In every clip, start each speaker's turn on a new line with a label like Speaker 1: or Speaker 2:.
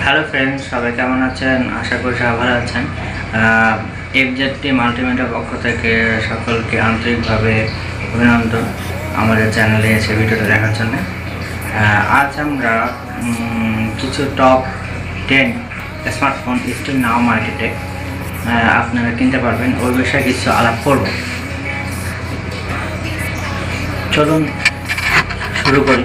Speaker 1: Hello friends, সবাই কেমন আছেন? আশা করি সবাই ভালো আছেন। এফজেডটি মাল্টিমিডিয়ার পক্ষ থেকে সকলকে আন্তরিকভাবে অভিনন্দন আমাদের চ্যানেলে এসে ভিডিওটা দেখার জন্য। আজ আমরা কিছু টপ 10 স্মার্টফোন স্টিল নাও মার্কেটে আপনারা কিনতে পারবেন ওই বিষয়ে কিছু আলাপ করব। চলুন শুরু করি।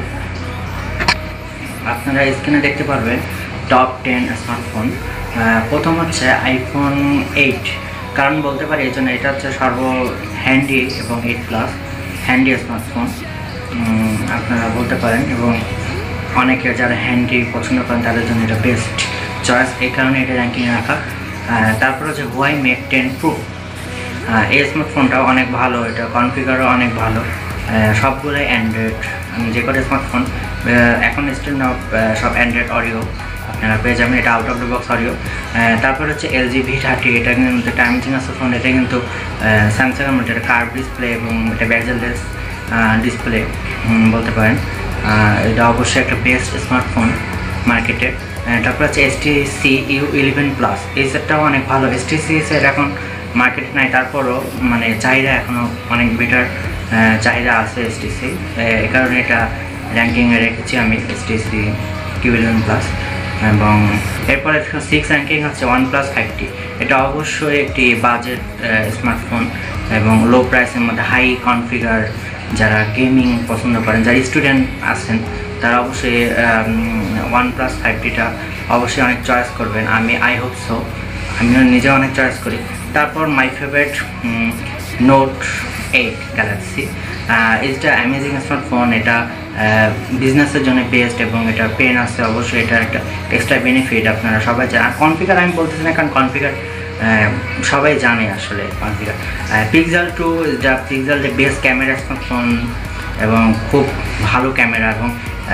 Speaker 1: আপনারা স্ক্রিনে দেখতে পারবেন টপ 10 স্মার্টফোন। প্রথম হচ্ছে আইফোন 8। কারণ বলতে পারি এই জন্য এটা হচ্ছে সর্ব হ্যান্ডি এবং 8+ হ্যান্ডি স্মার্টফোন আপনারা বলতে পারেন, এবং অনেকে যারা হ্যান্ডি পছন্দ করেন তাদের জন্য এটা বেস্ট চয়েস, এই কারণে এটা র্যাঙ্কিংয়ে রাখা। তারপর হচ্ছে হুয়াই মেট 10 প্রো। এই স্মার্টফোনটাও অনেক ভালো, এটা কনফিগারও অনেক ভালো। সবগুলোই অ্যান্ড্রয়েড, যে কটা স্মার্টফোন এখন স্টিল নাও সব অ্যান্ড্রয়েড অডিও আপনারা পেয়ে যাবেন, এটা out of the box audio. তারপর হচ্ছে LG V30, এটা কিন্তু টাইমিং আছে ফোন, এটা কিন্তু স্যামসাংয়ের মধ্যে এটা কার্ভ ডিসপ্লে এবং এটা বেজেললেস ডিসপ্লে বলতে পারেন। এটা অবশ্যই একটা বেস্ট স্মার্টফোন মার্কেটে। তারপর হচ্ছে HTC U11+, এই সেটটাও অনেক ভালো। HTC সেট এখন মার্কেট নাই, তারপরও মানে চাহিদা এখনও অনেক বেটার চাহিদা আছে HTC, এই কারণে এটা র্যাঙ্কিংয়ে রেখেছি আমি HTC U11+। এবং এরপরে 6 র্যাঙ্কিং হচ্ছে OnePlus 5T। এটা অবশ্যই একটি বাজেট স্মার্টফোন এবং লো প্রাইসের মধ্যে হাই কনফিগার, যারা গেমিং পছন্দ করেন, যারা স্টুডেন্ট আছেন তারা অবশ্যই OnePlus 5Tটা অবশ্যই অনেক চয়েস করবেন। আই হোপ সো, আমিও নিজে অনেক চয়েস করি। তারপর মাই ফেভারিট নোট 8 গ্যালাক্সি। এটা অ্যামেজিং স্মার্টফোন, এটা বিজনেসের জন্য বেস্ট এবং এটা পেন আছে, অবশ্যই এটা একটা এক্সট্রা বেনিফিট আপনারা সবাই জানেন। আর কনফিগার আমি বলতেছি না, কারণ কনফিগার সবাই জানে আসলে কনফিগার। পিক্সেল 2, যা পিক্সেল যে বেস্ট ক্যামেরা স্মার্টফোন এবং খুব ভালো ক্যামেরা, এবং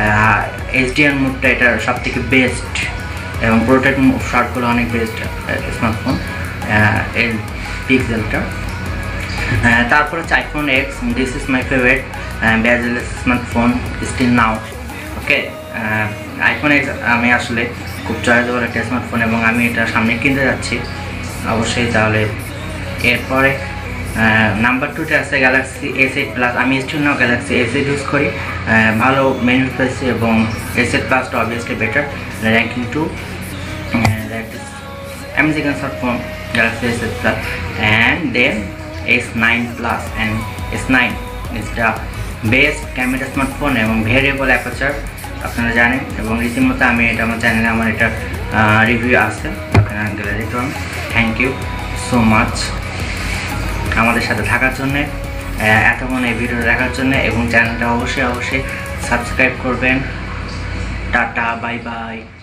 Speaker 1: HDR মুডটা এটার সব থেকে বেস্ট, এবং পোর্ট্রেট শটগুলো অনেক বেস্ট স্মার্টফোন এই পিক্সেলটা। তারপর হচ্ছে iPhone X, this is my favourite bezelless smartphone still now. Okay, iPhone X আমি আসলে খুব চয়েসেবল একটা স্মার্টফোন এবং আমি এটা সামনে কিনতে যাচ্ছি অবশ্যই। তাহলে এরপরে নাম্বার 2তে আছে গ্যালাক্সি S8+। আমি still now Galaxy S8 use করি, ভালো মেনু পেয়েছি এবং S8+টা obviously better. Ranking 2 amazing smartphone Galaxy S8+, and then S9+, and S9 is the best camera smartphone এবং ভেরিয়েবল অ্যাপারচার আপনারা জানেন, এবং রীতিমতো আমি এটা আমার চ্যানেলে আমার এটা রিভিউ আছে, আপনারা গ্যালারি তো। থ্যাংক ইউ সো মাচ আমাদের সাথে থাকার জন্যে, এতক্ষণ এই ভিডিও দেখার জন্য, এবং চ্যানেলটা অবশ্যই সাবস্ক্রাইব করবেন। Tata, bye by.